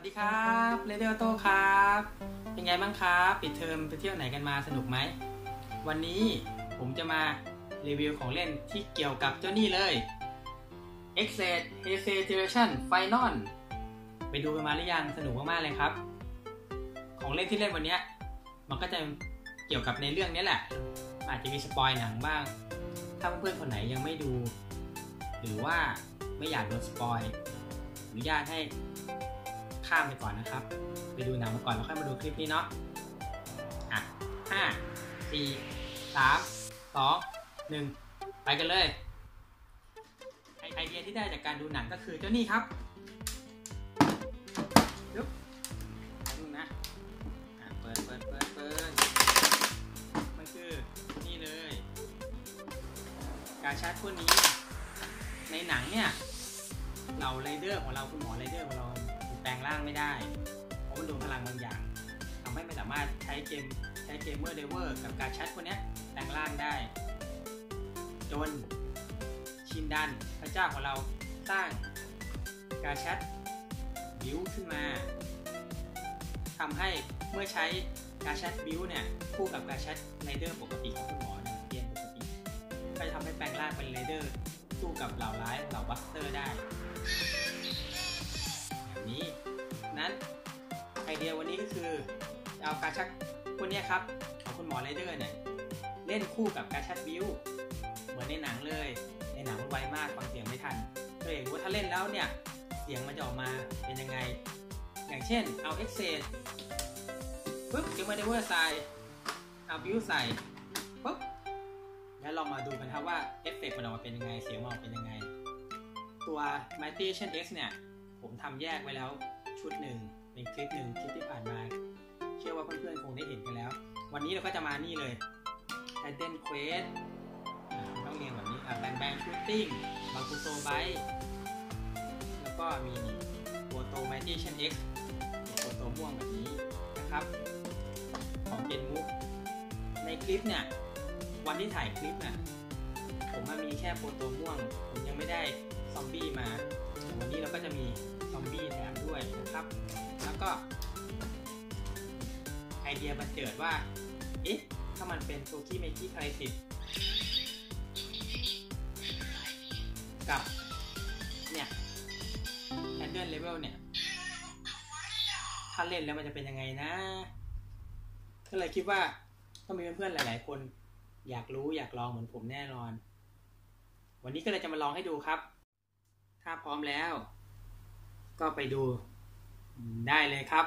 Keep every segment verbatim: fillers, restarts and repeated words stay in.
ดีครับเรเดอร์โต้ครับเป็นไงบ้างครับปิดเทอมไปเที่ยวไหนกันมาสนุกไหมวันนี้ผมจะมารีวิวของเล่นที่เกี่ยวกับเจ้านี่เลย Exit Heisei Generation Final ไปดูกันมาหรือยังสนุกมากๆเลยครับของเล่นที่เล่นวันนี้มันก็จะเกี่ยวกับในเรื่องนี้แหละอาจจะมีสปอยหนังบ้างถ้าเพื่อนๆคนไหนยังไม่ดูหรือว่าไม่อยากโดนสปอยอนุญาตให้ข้ามไปก่อนนะครับไปดูหนังมาก่อนแล้วค่อยมาดูคลิปนี้เนาะอ่ะห้า สี่ สาม สอง หนึ่งไปกันเลยไอเดียที่ได้จากการดูหนังก็คือเจ้านี่ครับยุบดูนะอ่ะเปิดเปิดเปิดเปิดมันคือนี่เลยการชาร์จพวกนี้ในหนังเนี่ยเราไรเดอร์ของเราคุณหมอไรเดอร์ของเราแปลงร่างไม่ได้เพราะมันโดนพลังบางอย่างทำให้ไม่สามารถใช้เกมใช้เกมเมอร์เดเวอร์กับการแชทพวกนี้แปลงร่างได้จนชินดันพระเจ้าของเราสร้างการแชทบิวขึ้นมาทำให้เมื่อใช้การแชทบิวเนี่ยคู่กับการแชทไรเดอร์ปกติของคุณหมอเนี่ยเกมปกติก็จะทำให้แปลงร่างเป็นไรเดอร์สู้กับเหล่าร้ายเหล่าบัสเตอร์ได้นี้นั้นไอเดียวันนี้ก็คือเอาการชักพวกนี้ครับของคุณหมอไรเดอร์เนี่ยเล่นคู่กับการชักบิวเหมือนในหนังเลยในหนังมันไวมากฟังเสียงไม่ทันก็เลยว่าถ้าเล่นแล้วเนี่ยเสียงมันจะออกมาเป็นยังไงอย่างเช่นเอาเอ็กเซสปุ๊บเกมเมอร์เดเวอร์ใส่เอาบิวใส่ปุ๊บแล้วลองมาดูกันครับว่าเอฟเฟกต์มันออกมาเป็นยังไงเสียงมันออกเป็นยังไงตัว Mighty Chen X เนี่ยผมทำแยกไว้แล้วชุดหนึ่งเป็นคลิปหนึ่งคลิปที่ผ่านมาเชื่อว่าเพื่อนๆคงได้เห็นกันแล้ววันนี้เราก็จะมานี่เลย Titan Quest ต้องเรียงแบบนี้แบงแบงชูตติ้งบาคูโซไบแล้วก็มีนี่โปโต Mighty Chen X โปโตม่วงแบบนี้นะครับของเจนมุกในคลิปเนี่ยวันที่ถ่ายคลิปเนี่ยผมมามีแค่โปโตม่วงผมยังไม่ได้ซอมบี้มาวันนี้เราก็จะมีซอมบี้แถมด้วยนะครับแล้วก็ไอเดียบันเจิดว่าเอ๊ะถ้ามันเป็นโซคิเมจิไครซิสกับเนี่ยแอนเดอร์เลเวลเนี่ยถ้าเล่นแล้วมันจะเป็นยังไงนะก็เลยคิดว่าต้องมีเพื่อนๆหลายๆคนอยากรู้อยากลองเหมือนผมแน่นอนวันนี้ก็เลยจะมาลองให้ดูครับถ้าพร้อมแล้วก็ไปดูได้เลยครับ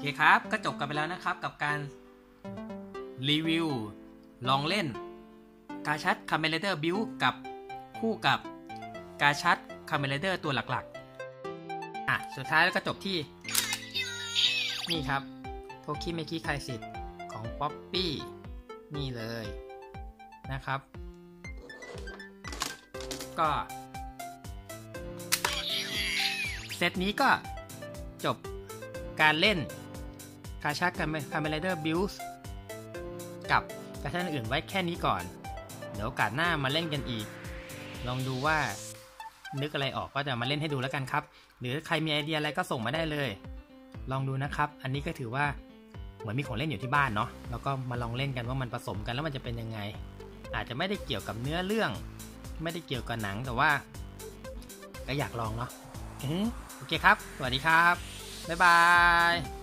เคครับก็จบกันไปแล้วนะครับกับการรีวิวลองเล่นกาชัด Kamen Rider Build กับคู่กับกาชัด Kamen Rider ตัวหลักๆอ่ะสุดท้ายแล้วก็จบที่นี่ครับโทคิเมคิไคซิของป๊อปปี้นี่เลยนะครับก็เซตนี้ก็จบการเล่นกาชัด Kamen Rider Build กับกาชัดอื่นไว้แค่นี้ก่อนเดี๋ยวโอกาสหน้ามาเล่นกันอีกลองดูว่านึกอะไรออกก็จะมาเล่นให้ดูแล้วกันครับหรือใครมีไอเดียอะไรก็ส่งมาได้เลยลองดูนะครับอันนี้ก็ถือว่าเหมือนมีของเล่นอยู่ที่บ้านเนาะแล้วก็มาลองเล่นกันว่ามันผสมกันแล้วมันจะเป็นยังไงอาจจะไม่ได้เกี่ยวกับเนื้อเรื่องไม่ได้เกี่ยวกับหนังแต่ว่าก็อยากลองเนาะโอเคครับสวัสดีครับบ๊ายบาย